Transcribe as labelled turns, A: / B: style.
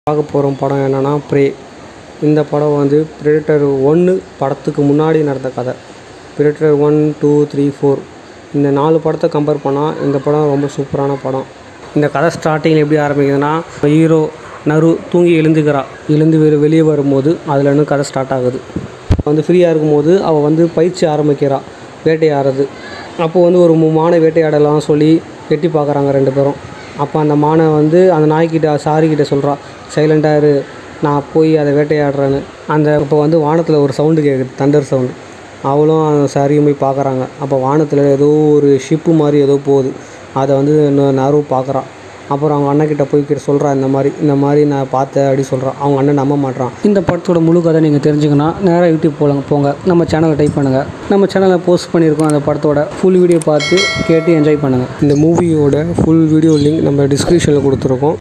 A: பார்க்க போகிற படம் என்னென்னா ப்ரே. இந்த படம் வந்து ப்ரெடேட்டர் 1 படத்துக்கு முன்னாடி நடந்த கதை. ப்ரெடேட்டர் 1, 2, 3, 4 இந்த 4 படத்தை கம்பேர் பண்ணால் இந்த படம் ரொம்ப சூப்பரான படம். இந்த கதை ஸ்டார்டிங்கில் எப்படி ஆரம்பிக்குதுன்னா, ஹீரோ நரு தூங்கி எழுந்து வெளியே வரும்போது அதுலேருந்து கதை ஸ்டார்ட் ஆகுது. வந்து ஃப்ரீயாக இருக்கும்போது அவள் வந்து பயிற்சி ஆரம்பிக்கிறாள் வேட்டையாடுறது. அப்போது வந்து ஒரு மானை வேட்டையாடலாம் சொல்லி எட்டி பார்க்குறாங்க 2 பேரும். அப்போ அந்த மானை வந்து அந்த நாய்க்கிட்ட சாரிக்கிட்ட சொல்கிறா, சைலண்டாக இரு, நான் போய் அதை வேட்டையாடுறேன்னு. இப்போ வந்து வானத்தில் ஒரு சவுண்டு கேட்குது, தண்டர் சவுண்டு. அவளும் அந்த சாரியும் போய் பார்க்குறாங்க. அப்போ வானத்தில் ஏதோ ஒரு ஷிப்பு மாதிரி ஏதோ போகுது. அதை வந்து நரு பார்க்குறான். அப்புறம் அவங்க அண்ணன்கிட்ட போய் சொல்கிறா, இந்த மாதிரி நான் பார்த்தேன் அப்படி சொல்கிறான். அவங்க அண்ணன் நம்ப மாட்டான். இந்த படத்தோட முழு கதை நீங்கள் தெரிஞ்சுக்கணும்னா நேராக யூடியூப் போங்க, நம்ம சேனலை டைப் பண்ணுங்கள். நம்ம சேனலில் போஸ்ட் பண்ணியிருக்கோம் அந்த படத்தோட ஃபுல் வீடியோ பார்த்து கேட்டு என்ஜாய் பண்ணுங்கள். இந்த மூவியோட ஃபுல் வீடியோ லிங்க் நம்ம டிஸ்கிரிப்ஷனில் கொடுத்துருக்கோம்.